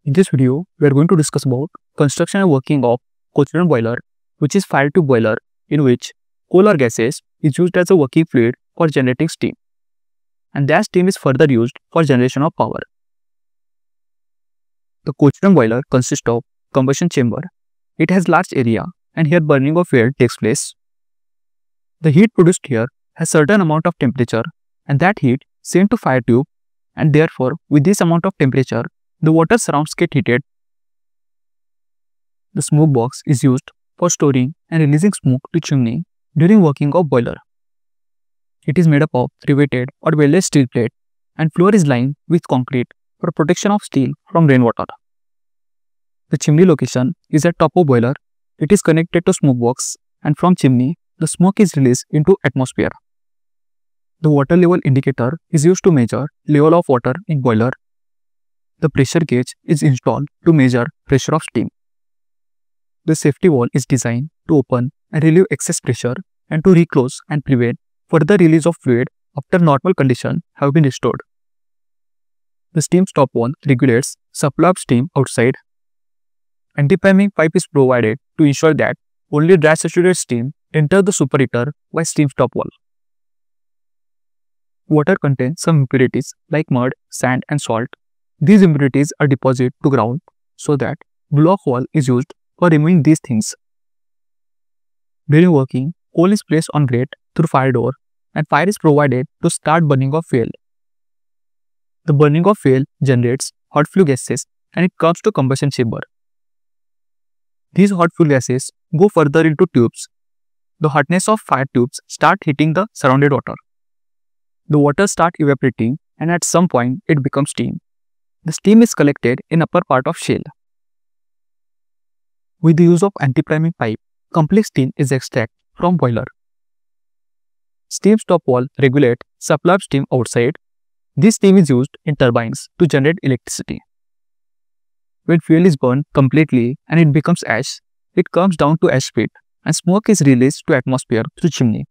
In this video, we are going to discuss about construction and working of Cochran Boiler, which is fire tube boiler in which coal or gases is used as a working fluid for generating steam, and that steam is further used for generation of power. The Cochran boiler consists of combustion chamber. It has large area and here burning of fuel takes place. The heat produced here has certain amount of temperature and that heat sent to fire tube, and therefore with this amount of temperature the water surrounds get heated. The smoke box is used for storing and releasing smoke to chimney during working of boiler. It is made up of riveted or welded steel plate and floor is lined with concrete for protection of steel from rainwater. The chimney location is at top of boiler. It is connected to smoke box and from chimney the smoke is released into atmosphere. The water level indicator is used to measure level of water in boiler. The pressure gauge is installed to measure pressure of steam. The safety valve is designed to open and relieve excess pressure and to reclose and prevent further release of fluid after normal conditions have been restored. The steam stop valve regulates supply of steam outside. Anti-priming pipe is provided to ensure that only dry saturated steam enters the superheater by steam stop valve. Water contains some impurities like mud, sand and salt. These impurities are deposited to ground so that block valve is used for removing these things. During working, coal is placed on grate through fire door and fire is provided to start burning of fuel. The burning of fuel generates hot flue gases and it comes to combustion chamber. These hot flue gases go further into tubes. The hotness of fire tubes start heating the surrounded water. The water starts evaporating and at some point it becomes steam. The steam is collected in upper part of shell. With the use of anti-priming pipe, complete steam is extracted from boiler. Steam stop valve regulates supply of steam outside. This steam is used in turbines to generate electricity. When fuel is burned completely and it becomes ash, it comes down to ash pit and smoke is released to atmosphere through chimney.